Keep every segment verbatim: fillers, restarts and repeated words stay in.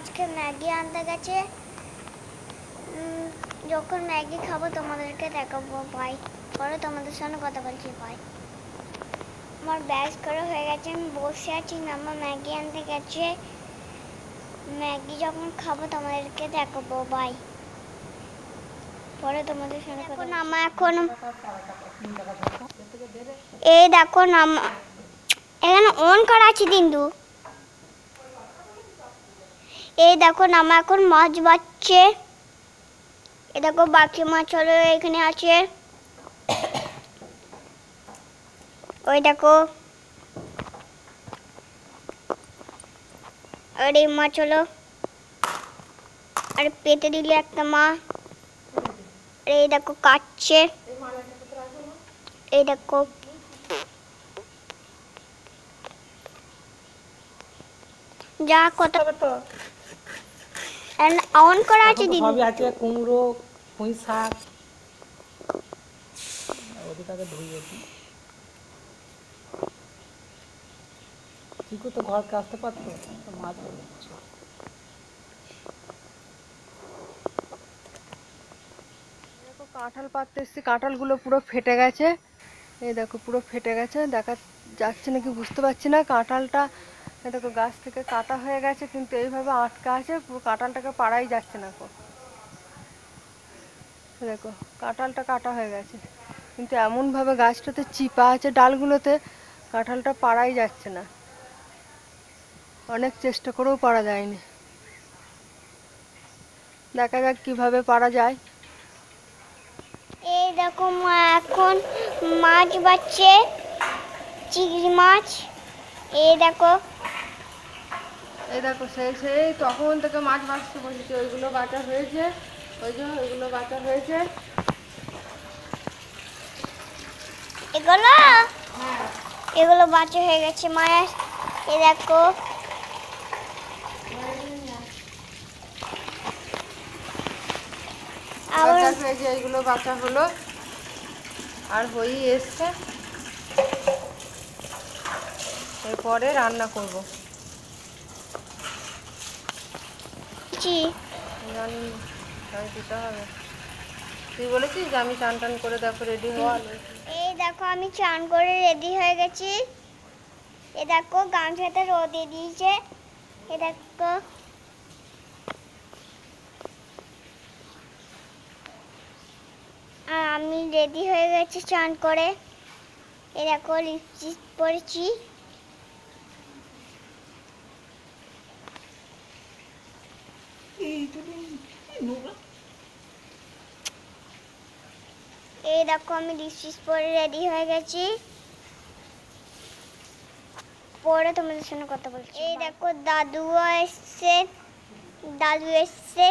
আজকে ম্যাগি আনতে গেছে। যখন ম্যাগি খাবো তোমাদেরকে দেখাবো। ভাই পরে তোমাদের সঙ্গে কথা বলছি। ভাই আমার ব্যাস করা হয়ে গেছে, আমি বসে আছি। মামা ম্যাগি আনতে গেছে, ম্যাগি যখন খাবো তোমাদেরকে দেখাবো। ভাই পরে তোমাদের সঙ্গে কথা বলছি। মামা এখন এই দেখো মামা এখানে অন করা আছে কিন্তু। এই দেখো মামা এখন মাছ বাচ্ছে। এ দেখো বাকি মাছ হলো এখানে আছে। ওই দেখো আর এই মাছ হলো। আর পেতে দিল একটা মা। আর এই দেখো কাটছে। এই দেখো যা কত অন করা আছে দিদি। সবই আছে, কুমড়ো, পুঁই শাক। ওদিকে আগে ধুইয়েছি। চিকু তো ঘরকে আসতে পারতো, মাছ ধরছে। দেখো কাঁঠাল পাততে এসেছি, কাঁঠালগুলো পুরো ফেটে গেছে। এই দেখো পুরো ফেটে গেছে, দেখা যাচ্ছে নাকি বুঝতে পারছি না। কাঁঠালটা দেখো গাছ থেকে কাটা হয়ে গেছে, কিন্তু এইভাবে আটকা আছে, পুরো কাঁঠালটাকে পাড়াই যাচ্ছে না। দেখো কাঁঠালটা কাটা হয়ে গেছে, কিন্তু এমনভাবে গাছটাতে চিপা আছে ডালগুলোতে, কাঁঠালটা পাড়াই যাচ্ছে না। অনেক চেষ্টা করেও পারা যায়নি। দেখা যাক কিভাবে পারা যায়। এই দেখো মা এখন মাছ বাচ্ছে, চিংড়ি মাছ। এই দেখো এই দেখো সেই সেই তখন থেকে মাছ বাছতে বসেছে। ওইগুলো বাটা হয়েছে, ওই যে ওইগুলো বাটা হয়েছে। এগুলো এগুলো বাচ্চা হয়ে গেছে মায়ের। এই দেখো বাচ্চা হয়েছে, এইগুলো বাচ্চা হলো আর হয়েই এসছে। এরপরে রান্না করবো। দিতে হবে। তুই বলেছিস যে আমি চান টান করে দেখো রেডি হওয়া। এই দেখো আমি চান করে রেডি হয়ে গেছি। এ দেখো গামছাতে রোদে দিয়েছে। এ দেখো আর আমি রেডি হয়ে গেছি চান করে। এ দেখো লিপস্টিক পরেছি। এই দেখো আমি লিপস্টিক পরে রেডি হয়ে গেছি। পরে তোমাদের সঙ্গে কথা বলছি। এই দেখো দাদু এসছে, দাদু এসছে।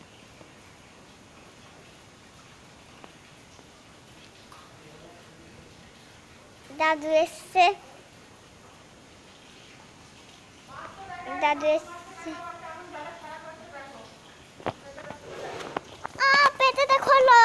দাদু এসছে, দাদু এসছে। পেতে দেখো না,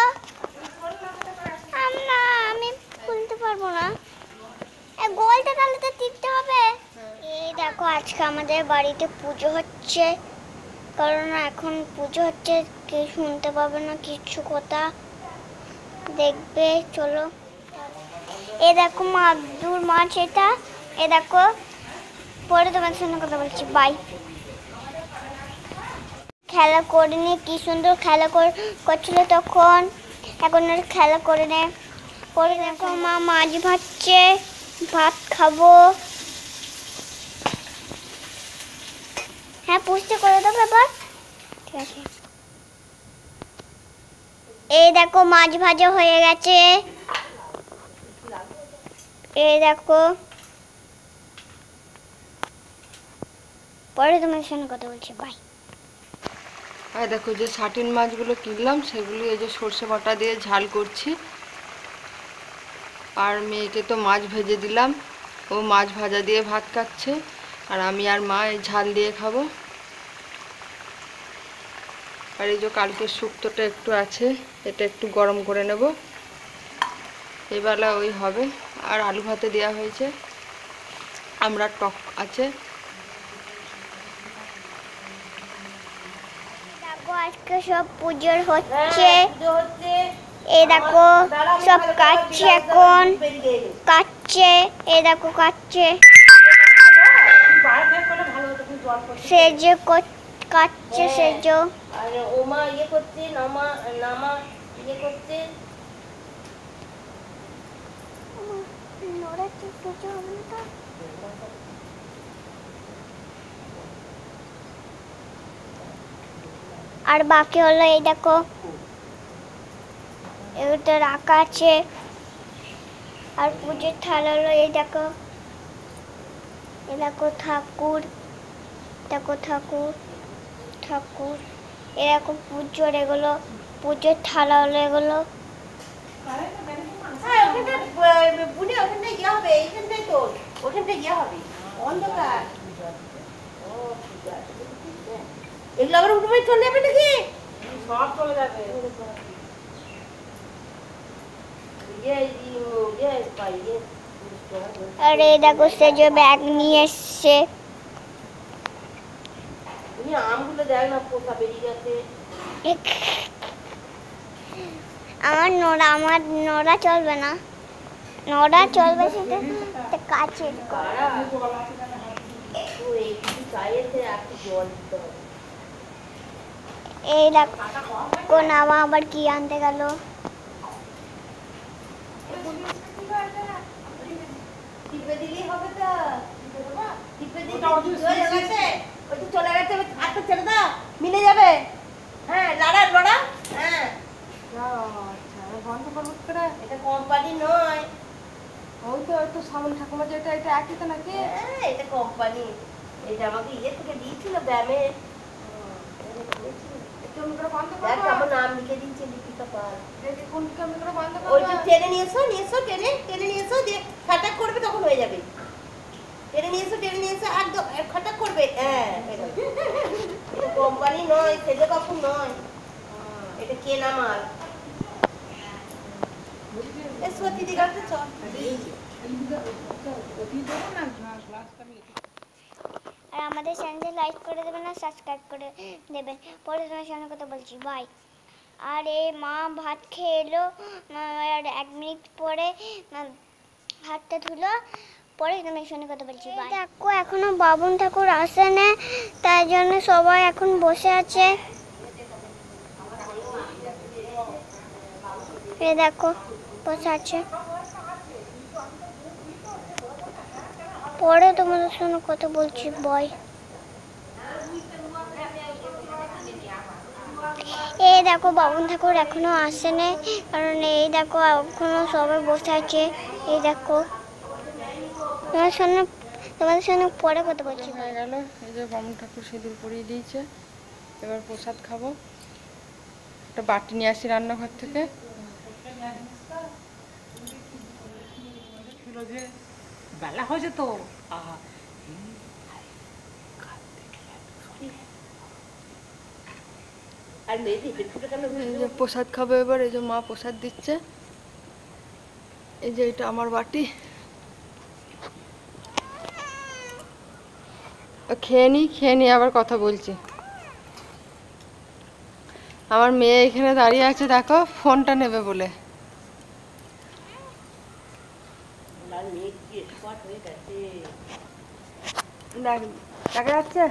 আমি খুলতে পারবো না। গোলটা তাহলে তো টিপতে হবে। এই দেখো আজকে আমাদের বাড়িতে পুজো হচ্ছে, কারণ এখন পুজো হচ্ছে, কেউ শুনতে পাবে না কিছু কথা। দেখবে চলো। এ দেখো মাদুর মাছ এটা। এ দেখো পরে তোমার সঙ্গে কথা বলছি। বাই। খেলা করে নে, কি সুন্দর খেলা করছিল তখন, এখন আর খেলা করে নে। পরে দেখো মা মাছ ভাজছে, ভাত খাবো। হ্যাঁ পুষতে করে দেবো এবার, ঠিক আছে। এই দেখো মাছ ভাজা হয়ে গেছে। এই দেখো পরে তোমার সঙ্গে কথা বলছি। বাই। আর দেখো যে সাটিন মাছগুলো কিনলাম, সেগুলি এই যে সর্ষে বাটা দিয়ে ঝাল করছি। আর মেয়েকে তো মাছ ভেজে দিলাম, ও মাছ ভাজা দিয়ে ভাত খাচ্ছে, আর আমি আর মা এই ঝাল দিয়ে খাবো। আর এই যে কালকের শুক্তোটা একটু আছে, এটা একটু গরম করে নেব, এবেলা ওই হবে। আর আলু ভাতে দেওয়া হয়েছে, আমরা টক আছে। আজকে সব পুজোর হচ্ছে, এই দেখো সব কাটছে এখন, কাটছে, এই দেখো কাটছে, সেজ কাটছে, সেজ ওমা ইয়ে করছে, নামা নামা ইয়ে করছে। আর বাকি হলো এই দেখো এটা রাখা আছে, আর পুজোর থালা হলো এই দেখো, এই দেখো ঠাকুর, দেখো ঠাকুর ঠাকুর এরকম পুজোর, এগুলো পুজোর থালা হলো এগুলো। এগুলো আবার উঠে চলে যাবে নাকি? সব চলে যাবে। আর এই দেখো সেজ ব্যাগ নিয়ে এসছে, তুমি আমগুলো দেখ না, পোকা বেরিয়ে গেছে। আমার নোড়া, আমার নোড়া চলবে না, নোড়া চলবে সেটা কাচের। এই দেখো নামা আবার কি আনতে গেল, চলে গেছে, হাতটা ছেড়ে দাও, মিলে যাবে। হ্যাঁ লাড়া লড়া, হ্যাঁ বন্ধ করবো কি করে? এটা কোম্পানি নয়। ওই তো ওই তো সামন ঠাকুমা যেটা, এটা একই তো নাকি? হ্যাঁ এটা কোম্পানি, এটা আমাকে ইয়ে থেকে দিয়েছিল ব্যামে। কেমন করে বন্ধ দেখ করবো? আমার নাম লিখে দিচ্ছে লিপিকা পাল। দেখি কোন কেমন করে বন্ধ ওই করবো? যে টেনে নিয়ে এসো, নিয়ে এসো, টেনে টেনে নিয়ে এসো, দিয়ে খাটাক করবে তখন হয়ে যাবে। টেনে নিয়ে এসো, টেনে নিয়ে এসো, একদম খাটাক করবে। হ্যাঁ এটা কোম্পানি নয়, সেজে কাপড় নয়, এটা কেনা মাল। এসো দিদি গাড়িতে চল। আর আমাদের চ্যানেলটি লাইক করে দেবেন আর সাবস্ক্রাইব করে দেবেন। পরে তোমার সঙ্গে কথা বলছি, বাই। আর এই মা ভাত খেয়ে এলো, আর এক মিনিট পরে হাতটা ধুলো, পরে তোমার সঙ্গে কথা বলছি, বাই। দেখো এখনো বাবুন ঠাকুর আসে না, তাই জন্য সবাই এখন বসে আছে। এই দেখো বসে আছে, পরে তোমাদের সঙ্গে কথা বলছি, বয়। এই দেখো বাবুন ঠাকুর এখনো আসেনি, কারণ এই দেখো এখনো সবাই বসে আছে। এই দেখো তোমার সঙ্গে তোমাদের সঙ্গে পরে কথা বলছি। হয়ে গেল, এই যে বামুন ঠাকুর সিঁদুর পরিয়ে দিয়েছে, এবার প্রসাদ খাবো। একটা বাটি নিয়ে আসি রান্নাঘর থেকে। বেলা হয়েছে তো, আর মেয়েদি পেটটা কেন এই যে প্রসাদ খাবো এবার, এই যে মা প্রসাদ দিচ্ছে, এই যে এটা আমার বাটি, খেয়ে নি, খেয়ে নি আবার কথা বলছি। আমার মেয়ে এখানে দাঁড়িয়ে আছে, দেখো ফোনটা নেবে বলে। দেখা যাচ্ছে?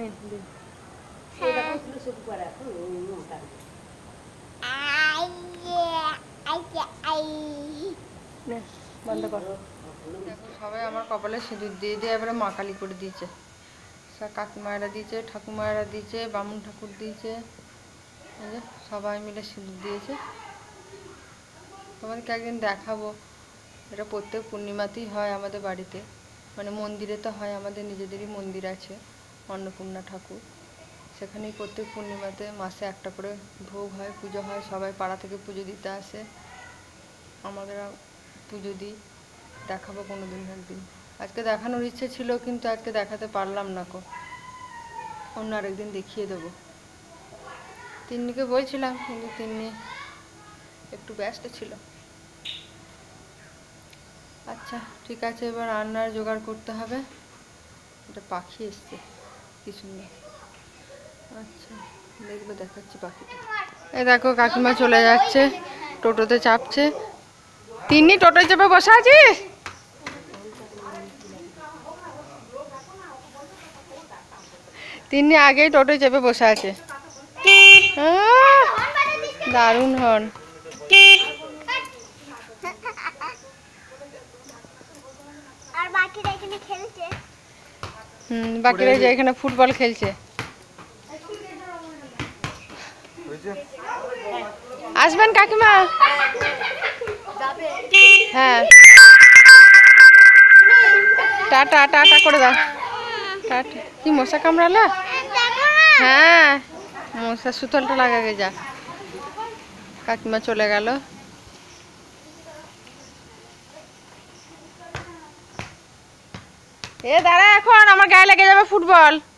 বন্ধ করো। দেখো সবাই আমার কপালে সিঁদুর দিয়ে দিয়ে এবারে মা কালী করে দিয়েছে। কাকিমায়েরা দিয়েছে, ঠাকুমায়েরা দিয়েছে, বামুন ঠাকুর দিয়েছে, এই যে সবাই মিলে সিঁদুর দিয়েছে। তোমাদেরকে একদিন দেখাবো, এটা প্রত্যেক পূর্ণিমাতেই হয় আমাদের বাড়িতে, মানে মন্দিরে তো হয়, আমাদের নিজেদেরই মন্দির আছে অন্নপূর্ণা ঠাকুর, সেখানেই প্রত্যেক পূর্ণিমাতে মাসে একটা করে ভোগ হয়, পুজো হয়, সবাই পাড়া থেকে পুজো দিতে আসে, আমাদের পুজো দিই। দেখাবো কোনো দিন একদিন, আজকে দেখানোর ইচ্ছে ছিল কিন্তু আজকে দেখাতে পারলাম না কো, অন্য আরেকদিন দেখিয়ে দেবো। তিন্নিকে বলছিলাম কিন্তু তিন্নি একটু ব্যস্ত ছিল। আচ্ছা ঠিক আছে, এবার রান্নার জোগাড় করতে হবে। এটা পাখি এসছে কি সুন্দর। আচ্ছা দেখবে দেখাচ্ছি পাখিটা। এই দেখো কাকিমা চলে যাচ্ছে, টোটোতে চাপছে। তিন্নি টোটোয় চেপে বসে আছিস? তিন্নি আগেই টোটোয় চেপে বসে আছে। আহ, দারুণ হন। আর বাকিরা এখানে খেলছে। হুম, বাকিরা যে এখানে ফুটবল খেলছে। আসবেন কাকিমা? হ্যাঁ, টাটা টাটা করে দাও। টাটা। কি মশা কামড়ালা? হ্যাঁ, মশা সুতলটা লাগাগে যা। কাকিমা চলে গেল। এ দাঁড়া, এখন আমার গায়ে লেগে যাবে ফুটবল।